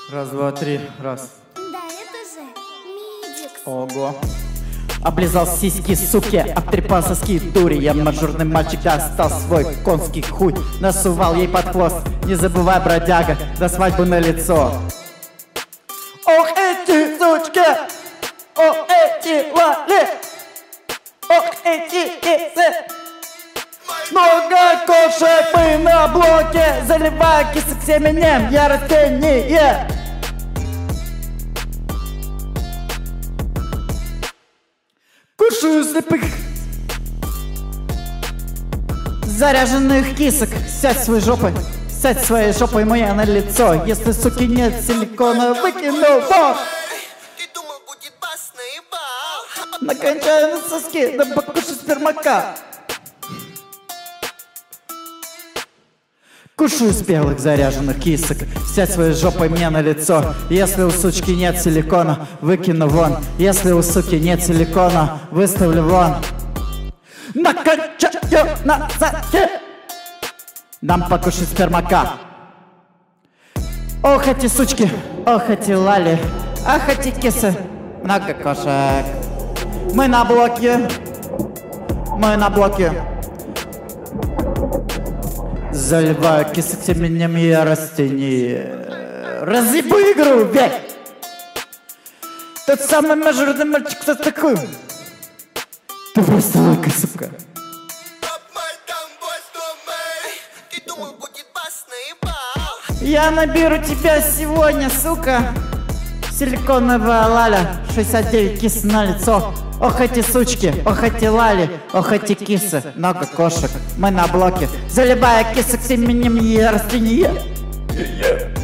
Раз, два, три, раз. Да это же Мидикс. Ого. Облизал сиськи, суки, обтрепал соски, дури. Я мажорный мальчик, достал свой конский хуй, насувал ей под хвост. Не забывай, бродяга, до свадьбы на лицо. Ох, эти сучки! Ох, эти лали! Ох, эти кисы! Много кошек мы на блоке, заливая кисок семенем, я растение. Кушаю слепых заряженных кисок. Сядь своей жопой, сядь своей жопой моя на лицо. Если, суки, нет силикона, выкину вон. Ты думал, будет бас наебал? Накончаю на соски, да покушай спермака. Кушаю спелых заряженных кисок. Сядь своей жопой мне на лицо. Если у сучки нет силикона, выкину вон. Если у суки нет силикона, выставлю вон. Накончаю на соски. Дам покушать спермака. Ох, эти сучки, ох, эти лали, ах, эти кисы. Много кошек. Мы на блоке. Мы на блоке. Заливаю кисок семенем, я растение. Разъебу игру, бей! Тот самый мажорный мальчик, кто такой? Ты просто лайка, сука. Ты думал, будет бас наебал? Я наберу тебя сегодня, сука. Силиконовая лаля, 69 кис на лицо. Ох, эти сучки, ох, эти лали, ох, эти кисы. Много кошек, мы на блоке. Заливая кисок семенем, я растение.